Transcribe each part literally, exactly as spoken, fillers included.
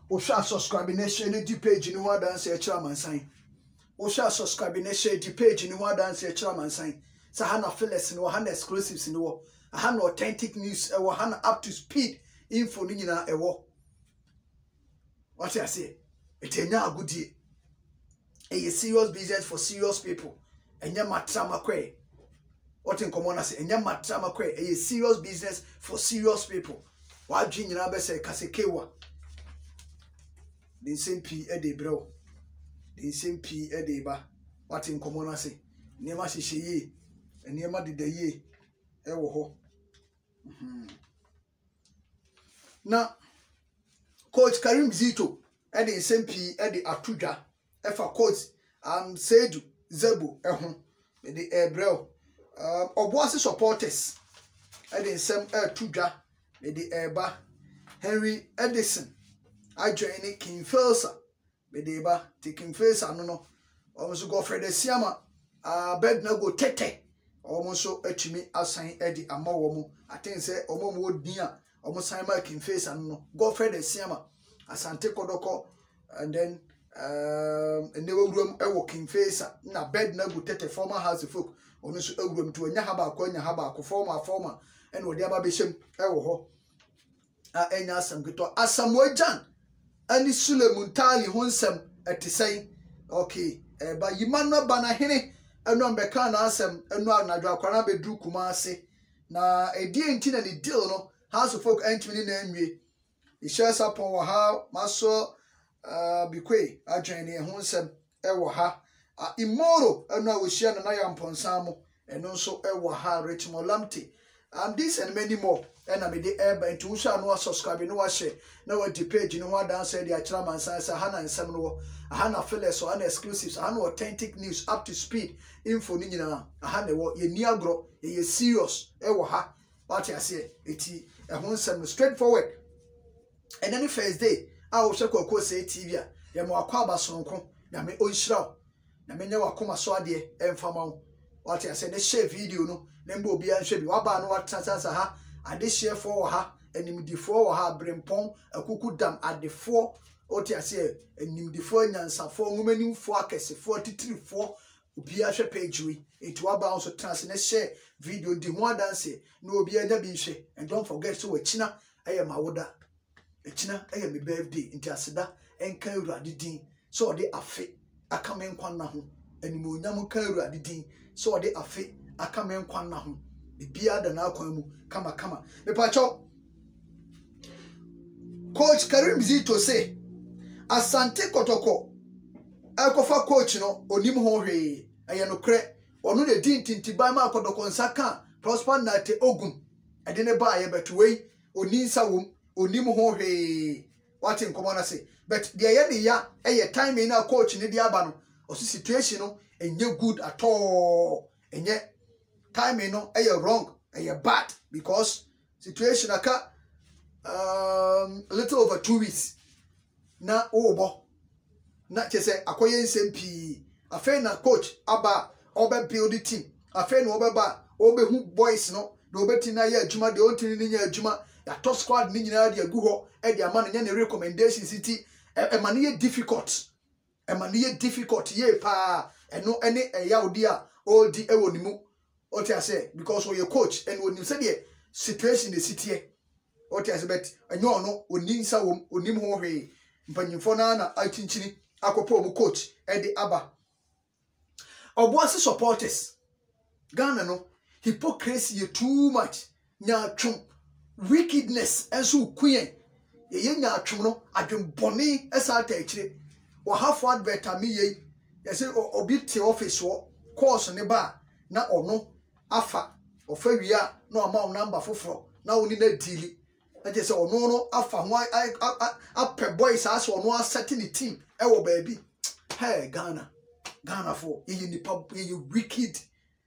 o share subscribe na share the page ni ho dance e kira mansan o share subscribe na share the page ni ho dance e kira mansan sa ha na feelers ni wo ha na exclusives ni wo ha na authentic news e wo ha na up to speed info ni nyina e wo what I say it enya agudie a serious business for serious people enya matrama kwe what in common say enya matrama kwe a serious business for serious people wa dwi nyina be say kasekewa the same p e de bro the same p e de ba what in common say niema hihye niema dedaye e wo ho mhm na Coach Karim Zito e the same p e de atudwa efa coach am Sedu Zebu ehun me de ebrel um oboase supporters e de sem e tudwa me de eba Henry Edison I join King Felsa me de ba taking Felsa no no almost go Fred Siama uh bed na go tete almost so atumi asan e de amawo mu I think say omo mo din a omo san ma King Felsa no go Fred Siama Asante Kotoko and then um and they were room e working face na bed na go tete former house folk ono so awuram to anya haba akwa anya haba akwa former former and wo dia ba be shem e wo ho a enya asam gito Asamoah Gyan ani Sulley Muntari ho nsem etisen okay e ba yima no ba na hene eno mbeka na asem eno anadwo akwa na be dru kuma ase na edi enti na ni deal no house folk entimi na anwie e shares upon wa ha maso Uh, bikwe adwene e ho nsem e wo ha uh, Imoro eno a wo hia na ya mponsamo eno nso e wo ha Richmond lamte and this and many more ena me de eba nti wo sha no subscribe no wa share na wa di page no wa dance de akira mansan sa ha na nsem no ha na feelers so ha na exclusives ha na authentic news up to speed info ni nyina ha na wo ye ni agro ye serious e wo ha what you say eti e ho nsem straightforward and then first day a wo hwe kokko say T V a ye mo akwa abasonko na me onhira na me nya wakoma so ade emfama wo what I say na share video no na mbo obi anhwe bi waba no watsasa ha ade share for wo ha animdifo wo ha brempon akuku dam adefo what I say animdifo nyansafo ngumanimfo akesefo titirifo obi ahwe page wi enti waba on so trans na share video di ho dance na obi anya bi hwe and don't forget so wachina aye mawoda Echina eye me birthday nti aseda enka Awurade din so ode afe aka me nkwan na ho animo onyam ka Awurade din so ode afe aka me nkwan na ho bibia da na akwan mu kama kama me pacho Coach Karim Zito say Asante Kotoko akofa coach no onim ho hwe eye no kre ono de din tintiban ma Kotoko nsaka prosper na te ogum ade ne ba ye betwei oni nsa wom onim ho hwe what in common say but the ye de ya eh time na coach ni de aba no o situation no enye good at all enye time no eh wrong eh bad because situation aka um a little over two weeks na obo na chese akoye nsmp afa na coach aba obe build the team afa na obeba obehu boys no na obeti na ye adwuma de ontini ni nya adwuma ya top squad ni nyina de agu ho e de ama nya ne recommendation city e ma ne difficult e ma ne difficult ye pa eno ene eya odi a o di e wonimu o ti ase because we coach and wonim say the situation the city e o ti ase bet enyo no oni nsa wom onim ho hwe mpanyimfo na na akinchini akopo mu coach e de aba oboase supporters Ghana no hypocrisy too much nya twum wickedness enso kuyen ye ye nya atwom no adwenbone esa ta akire wa hafo advert ami ye ye say obi te office wo course ne ba na ono afa ofa wia na o ma number foforo na oni na deal na je say ono no afa ho apɛ boys as ono asset ni team e wo baabi hey Ghana Ghana for ye ni pub ye wicked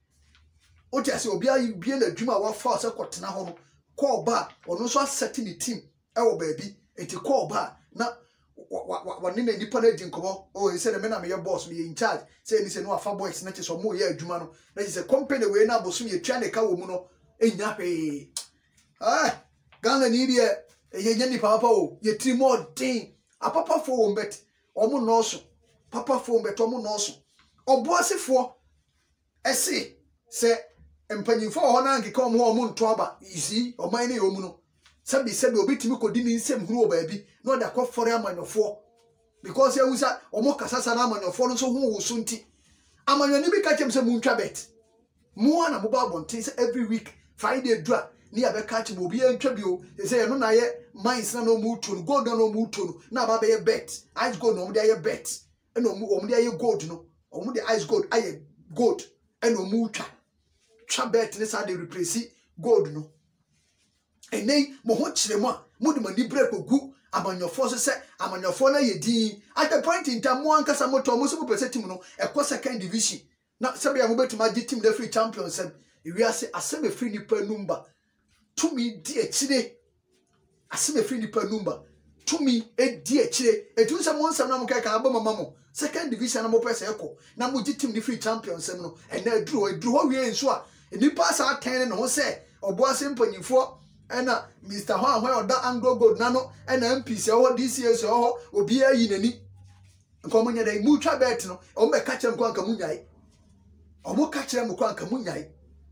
o ti ase obi ayi bie na dwuma wa fa se kotena ho no call ba ono so asset ni team e wo baabi enti call ba na wa ne nipa na di nkomo o he say me na me boss me in charge say ni say no afa boys na che so mo ye adwuma no na say company we na bosom ye twa ne ka wo mu no enya hwe ah Ghana ni dia ye nya nipa papa o ye tri more din a papa for bet omo noso papa for bet omo noso oboasefo ese se empanyimfo ho na nkeka omo omo nto aba isi oman ne omu no sabi sabi obetimi kodi ni nsem huru obaabi no da kwafore amanyofo because ya wusa omo kasasa na amanyofo no so hu wo so nti amanyoni bi ka chem se muntwa bet mo na mo ba bonten se every week Friday dra ni abe ka chem obi antwa bi o se no na ye mines na no mu to gold na no mu to na ba be bet ice gold no mo dey bet e no mu o mo dey gold no o mo dey ice gold aye gold e no mu twa twa bet ni sa dey replace gold no enei mo ho kire mo a mo de mani break ogu amanyofo so se amanyofo na ye din at the point in time mo ankasa moto mo so pese team no e ko second division na sabe ya mo betuma gi team the free champions em ewi ase aseme free nipa number to me di ekire aseme free nipa number to me e di ekire etu se mo nsam na mo kai ka aba mama mo second division na mo pese e ko na mo gi team the free champions em no e na aduru aduru ho wie nso a nipa sa ten no ho se obo ase mpanyifo ena Mister Hwan Hwan oda Anglo Gold nano ena M P C o D C S o obi ayi nani nko nya dai mu twa bet no o me ka kire nko anka munyai o mo ka kire nko anka munyai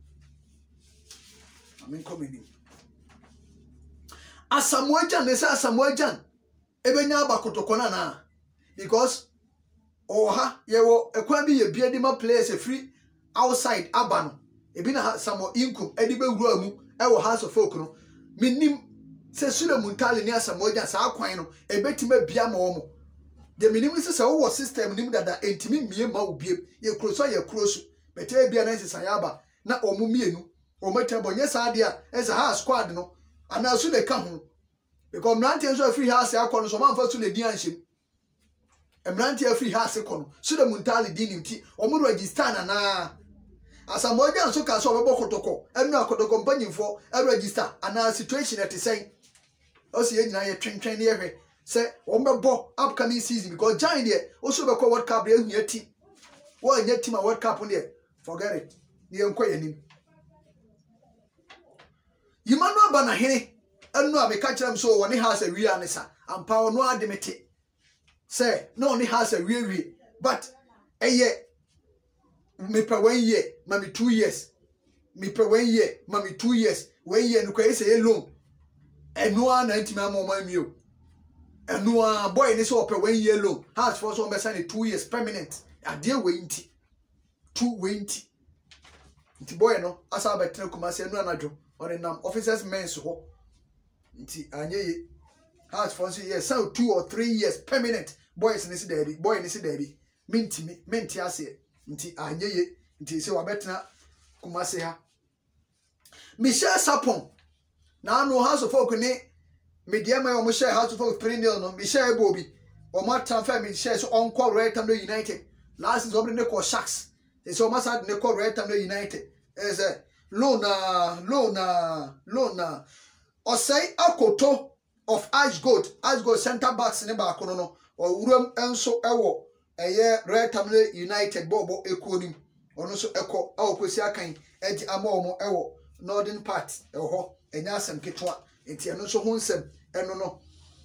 amen komeni Asamoah Gyan ne sa Asamoah Gyan ebenya aba Kotoko na na because o ha ye wo ekwan bi ye bia di ma players e free outside aba no ebi na Samo income edi be wura mu e wo house of folk no minim se Sulley Muntari ni Asamoah Gyan sa akwan no ebetima bia ma omo de minim se se wo system nim dada entimi mie ma obie ye kroso ye kroso bete bia na sesa yaba na omo mienu omo tembo nye sa ade a esa ha squad no ana Sulley ka ho because mrantie so free house akọ so manfa Sulley di anhim mrantie free house akọ no Sulley Muntari di nimti omo register na na Asamoah Gyan so ka so obebo Kotoko enu akodoko mpanyimfo e register ana situation at say o se nyina ye twentwen ne yehwe se ombebo upcoming season because Gyan there also be call World Cup dey ehia team wo anya team a World Cup there forget it ne enko yanim Yimano aba na hene enu abeka kiram so woni house awie anisa ampa ono ademete se no oni house awie wie but eye me per one year, mommy two years. Me per one year, mommy two years. One year, no can say alone. And no one ninety man more my meal. And no one boy this all per one year loan. Has for some person two years permanent. A dear winty. Two winty. Nti boy no, as I better come say no anajo. Or the name officers men so. Nti anye has for say yes, so two or three years permanent. Boys in this daddy, boy in this daddy. Minty me, minty I say. Nti anyeye nti se wabetena kumase ha Michelle Sapon na no house of folk ni media mai o mo share house of folk three nil no Michelle Bobi o ma transfer Michelle so on call right time United last is obri ne call Sharks e so ma sad ne call right time United is a lona lona lona o say akoto of Ice Gold Ice Gold center backs ne ba kono no o wuram enso ewo eye Red Tamale United bobo ekonim ono so eko awokosi akan edi amaomo ewo northern part eho enya asem ketwa enti eno so hunsem eno no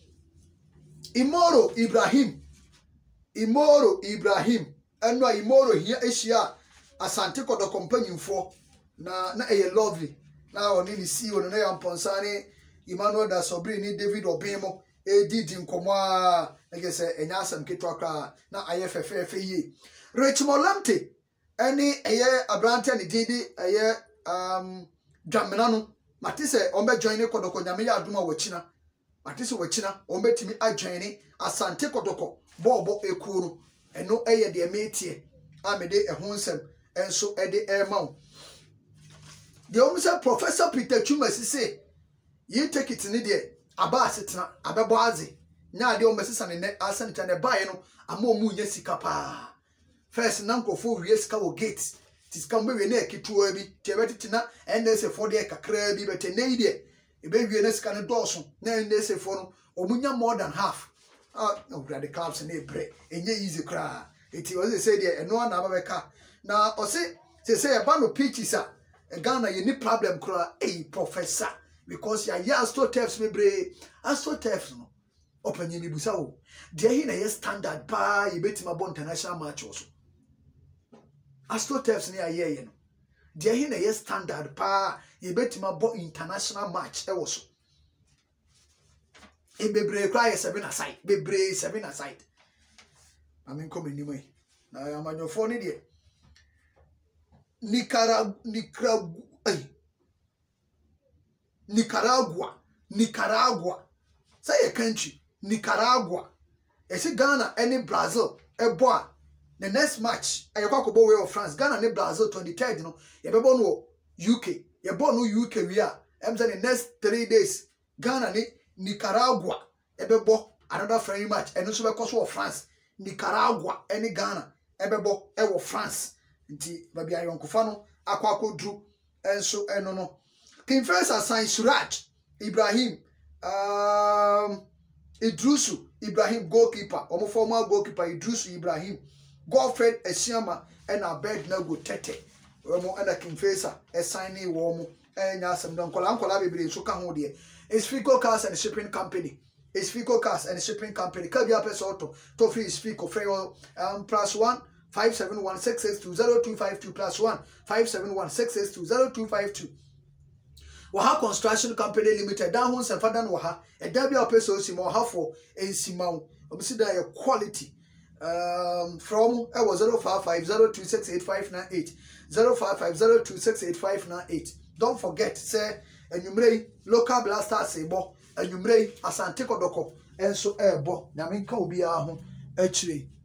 Imoro Ibrahim Imoro Ibrahim eno a Imoro hia ehia asante kodo companyimfo na na eye lovely na oni ni si ono na yamponsane Emmanuel da Sobri ni David Obimo edi di nkomo a nge se enya asem ketwa kra na aye fefefe yi Richmond lamte eni eye abrante ni didi eye um dwamena no matise ombe join Kotoko nyame ya aduma wachina matise wachina ombe timi adjoin asante Kotoko bobo ekuru eno eye de metie amede ehonsem enso ede emaw de omse Professor Peter Chuma sise yi take it ni de aba asetena abebo aze nya de o mesisa ne ne asenta ne bae no ama omu nya sika pa first na nkofo wie sika wo gate tisika mbe we na eketuwa bi tebeti na N S F for de kakra bi bete ne ide ebe wie na sika ne doso na N S F for no omu nya more than half ah no grade clubs na ebre enye easy kra eti o say de eno na ababeka na o say say say e ba no pitches a Ghana ye ni problem kra eh professor because ya ya astro tefs me bre astro tefs no Openye mi busa wo. De hi na ye standard pa ye betima bo international match also. AstroTurfs ni aye ye no. De hi na ye standard pa ye betima bo international match e wo so. E bebre kwa ye seven aside. Bebre seven aside. Amen come ni mai. Na amanyofo ni de. Nicaragua Nicaragua Nicaragua Nicaragua. Say a country Nicaragua. You see Ghana any Brazil a boy. The next match I go go way of France. Ghana and Brazil twenty-third, you know. You be born no U K. You born no U K we are. I'm saying the next three days Ghana ni Nicaragua. You be born another friendly match. And also because of France. Nicaragua any Ghana. You be born e France. Nti baby ayonkofa no akwa akodru enso eno no King first assign Suraj Ibrahim um Idrusu Ibrahim goalkeeper omo former goalkeeper Idrusu Ibrahim Godfred Esiama and Abed Nago Tete omo and King Facer assigning wo mo enya asem don kola nkola bebre nso ka ho de is Fico Cars and Shipping Company is Fico Cars and Shipping Company ka bia pesa auto to free is Fico free um plus one five seven one six six two zero two five two plus one five seven one six six two zero two five two. Waha Construction Company Limited. Down home and father waha. A W peso simo halfo in simau. Obviously there quality. Um from I was zero five five zero two six eight five nine eight zero five five zero two six eight five nine eight. Don't forget say enumere local blaster sebo enumere asante Kotoko enso ebo. Na menka obi a ho achire.